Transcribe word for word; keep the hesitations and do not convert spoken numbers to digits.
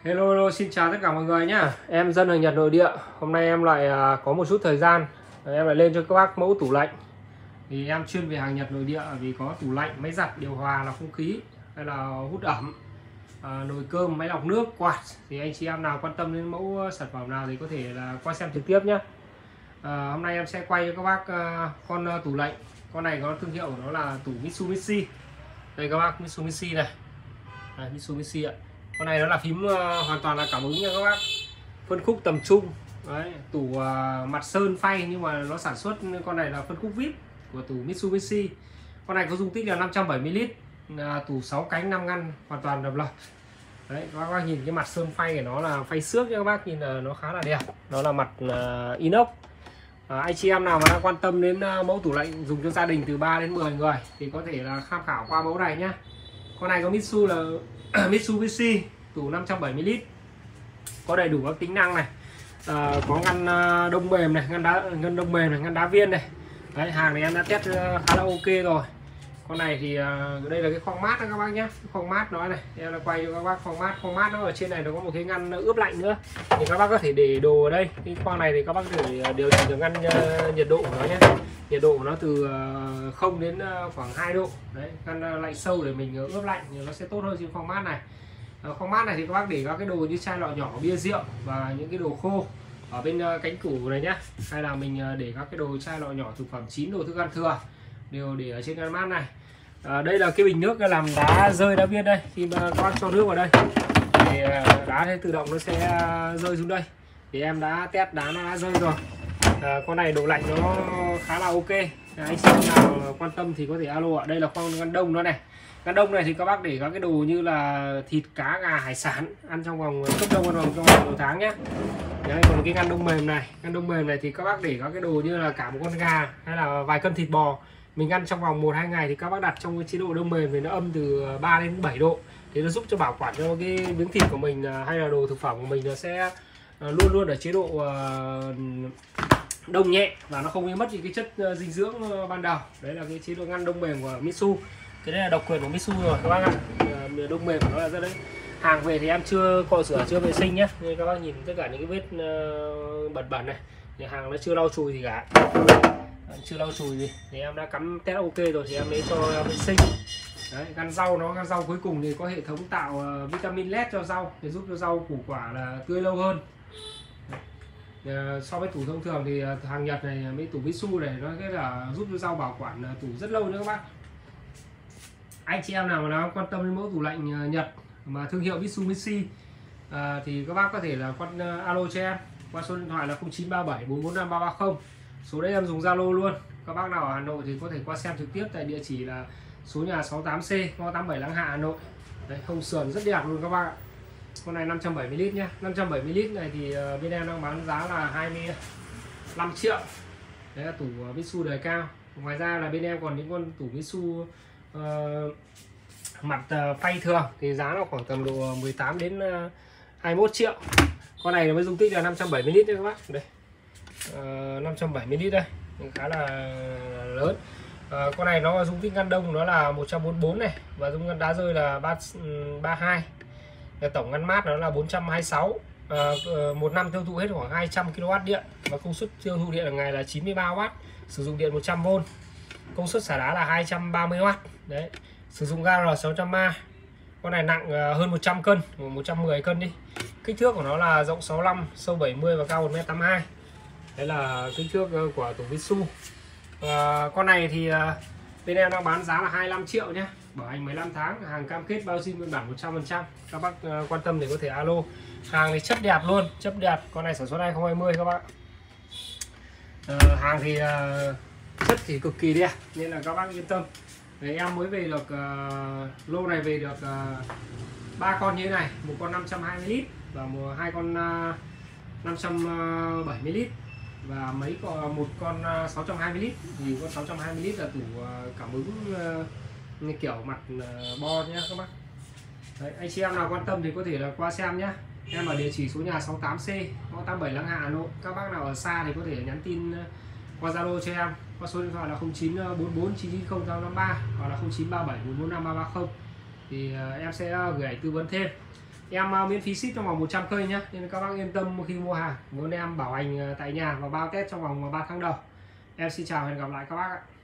Hello, hello, xin chào tất cả mọi người nhá. Em dân hàng Nhật nội địa. Hôm nay em lại à, có một chút thời gian, em lại lên cho các bác mẫu tủ lạnh. Thì em chuyên về hàng Nhật nội địa vì có tủ lạnh, máy giặt, điều hòa, lọc không khí hay là hút ẩm, à, nồi cơm, máy lọc nước, quạt. Thì anh chị em nào quan tâm đến mẫu sản phẩm nào thì có thể là qua xem trực tiếp nhé. À, hôm nay em sẽ quay cho các bác à, con à, tủ lạnh. Con này có thương hiệu của nó là tủ Mitsubishi. Đây các bác, Mitsubishi này. Đây, Mitsubishi ạ. Con này nó là phím uh, hoàn toàn là cảm ứng nha các bác, phân khúc tầm trung. Đấy, tủ uh, mặt sơn phay nhưng mà nó sản xuất con này là phân khúc vê i pê của tủ Mitsubishi. Con này có dung tích là năm trăm bảy mươi lít, uh, tủ sáu cánh năm ngăn hoàn toàn độc lập. Đấy, các bác nhìn cái mặt sơn phay của nó là phay xước nha các bác, nhìn là nó khá là đẹp. Nó là mặt uh, inox. À, anh chị em nào mà đang quan tâm đến uh, mẫu tủ lạnh dùng cho gia đình từ ba đến mười người thì có thể là tham khảo qua mẫu này nhá. Con này có Mitsu là Mitsubishi, tủ năm trăm bảy mươi lít, có đầy đủ các tính năng này, à, có ngăn đông mềm này, ngăn đá ngăn đông mềm này, ngăn đá viên này. Đấy, hàng này em đã test khá là ok rồi. Con này thì à, đây là cái khoang mát đó các bác nhé, khoang mát nó này, em đã quay cho các bác khoang mát. Khoang mát nó ở trên này nó có một cái ngăn ướp lạnh nữa, thì các bác có thể để đồ ở đây. Cái khoang này thì các bác có thể điều chỉnh được ngăn uh, nhiệt độ của nó nhé. Nhiệt độ của nó từ không đến khoảng hai độ. Đấy, ngăn lạnh sâu để mình ướp lạnh thì nó sẽ tốt hơn trên khoang mát này. À, khoang mát này thì các bác để các cái đồ như chai lọ nhỏ, bia rượu và những cái đồ khô ở bên cánh tủ này nhá, hay là mình để các cái đồ chai lọ nhỏ, thực phẩm chín, đồ thức ăn thừa đều để ở trên ngăn mát này. À, đây là cái bình nước làm đá rơi đá viên đây, khi mà các bác cho nước vào đây thì đá sẽ tự động nó sẽ rơi xuống đây. Thì em đã test đá nó đã rơi rồi. À, con này độ lạnh nó khá là ok. À, anh chị nào quan tâm thì có thể alo ạ. Đây là khoang ngăn đông nó này. Ngăn đông này thì các bác để các cái đồ như là thịt, cá, gà, hải sản ăn trong vòng cấp đông trong vòng một tháng nhé. Đấy, còn cái ngăn đông mềm này, ngăn đông mềm này thì các bác để các cái đồ như là cả một con gà hay là vài cân thịt bò mình ăn trong vòng một hai ngày thì các bác đặt trong cái chế độ đông mềm thì nó âm từ ba đến bảy độ, thì nó giúp cho bảo quản cho cái miếng thịt của mình hay là đồ thực phẩm của mình nó sẽ luôn luôn ở chế độ đông nhẹ và nó không bị mất những cái chất dinh dưỡng ban đầu. Đấy là cái chế độ ngăn đông mềm của Mitsu. Cái này là độc quyền của Mitsu rồi các bác ạ. Đông mềm của nó là rất đấy. Hàng về thì em chưa cọ rửa, chưa vệ sinh nhé, nên các bác nhìn tất cả những cái vết bẩn bẩn này thì hàng nó chưa lau chùi gì cả, chưa lau chùi gì. Thì em đã cắm test ok rồi thì em lấy cho vệ sinh. Đấy, ngăn rau nó ngăn rau cuối cùng thì có hệ thống tạo vitamin led cho rau để giúp cho rau củ quả là tươi lâu hơn. So với tủ thông thường thì hàng Nhật này, mấy tủ Mitsu này nó cái là giúp cho rau bảo quản tủ rất lâu nữa các bác. Anh chị em nào mà nó quan tâm đến mẫu tủ lạnh Nhật mà thương hiệu Mitsubishi à, thì các bác có thể là quan alo cho em qua số điện thoại là không chín ba bảy bốn bốn năm ba ba không. Số đấy em dùng Zalo luôn. Các bác nào ở Hà Nội thì có thể qua xem trực tiếp tại địa chỉ là số nhà sáu tám C, ngõ tám mươi bảy Láng Hạ, Hà Nội. Đấy, hông sườn rất đẹp luôn các bác ạ. Con này năm trăm bảy mươi lít nhé. năm trăm bảy mươi lít này thì bên em đang bán giá là hai mươi lăm triệu. Đấy là tủ Mitsu đời cao. Ngoài ra là bên em còn những con tủ Mitsu uh, mặt uh, phay thường thì giá nó khoảng tầm độ mười tám đến hai mươi mốt triệu. Con này với dung tích là năm trăm bảy mươi lít đấy các bác. Đây. Uh, năm trăm bảy mươi lít đây. Khá là lớn. Uh, con này nó dung tích ngăn đông nó là một trăm bốn mươi bốn này và dung ngăn đá rơi là ba mươi hai. Tổng ngăn mát nó là bốn trăm hai mươi sáu. À, một năm tiêu thụ hết khoảng hai trăm ki lô oát điện và công suất tiêu thụ điện hàng ngày là chín mươi ba oát, sử dụng điện một trăm vôn, công suất xả đá là hai trăm ba mươi oát. Đấy, sử dụng ga R sáu trăm A. Con này nặng hơn một trăm cân, một trăm mười cân đi. Kích thước của nó là rộng sáu mươi lăm, sâu bảy mươi và cao một mét tám mươi hai. Đấy là kích thước của tủ Mitsu. À, con này thì bên em đang bán giá là hai mươi lăm triệu nhé, bảo hành mười lăm tháng, hàng cam kết bao zin nguyên bản một trăm phần trăm. Các bác uh, quan tâm thì có thể alo. Hàng thì chất đẹp luôn, chất đẹp. Con này sản xuất hai không hai không các bác. Uh, hàng thì uh, chất thì cực kỳ đẹp nên là các bác yên tâm. Đấy, em mới về được uh, lô này về được ba uh, con như thế này, một con năm trăm hai mươi lít và một hai con uh, năm trăm bảy mươi lít và mấy con một con uh, sáu trăm hai mươi lít. Thì con sáu trăm hai mươi lít là tủ uh, cảm ứng uh, kiểu mặt uh, bo nhé các bác. Đấy, anh chị em nào quan tâm thì có thể là qua xem nhé. Em ở địa chỉ số nhà sáu tám C, ngõ tám mươi bảy Láng Hạ, Hà Nội. Các bác nào ở xa thì có thể nhắn tin qua Zalo cho em qua số điện thoại là không chín bốn bốn chín chín không tám năm ba hoặc là không chín ba bảy bốn bốn năm ba ba không thì uh, em sẽ gửi ảnh tư vấn thêm. Em uh, miễn phí ship trong vòng một trăm cây nhé, nên các bác yên tâm khi mua hàng. Muốn em bảo hành uh, tại nhà và bao test trong vòng ba tháng đầu. Em xin chào và hẹn gặp lại các bác ạ.